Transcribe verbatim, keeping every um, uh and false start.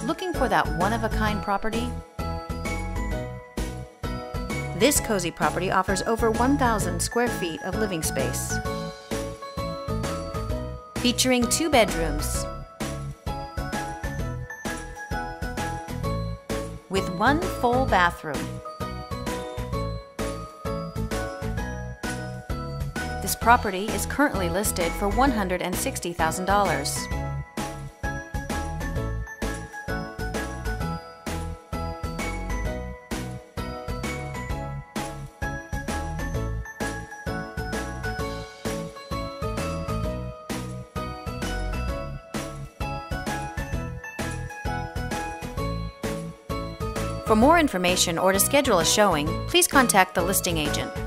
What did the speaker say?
Looking for that one-of-a-kind property? This cozy property offers over one thousand square feet of living space, featuring two bedrooms with one full bathroom. This property is currently listed for one hundred sixty thousand dollars. For more information or to schedule a showing, please contact the listing agent.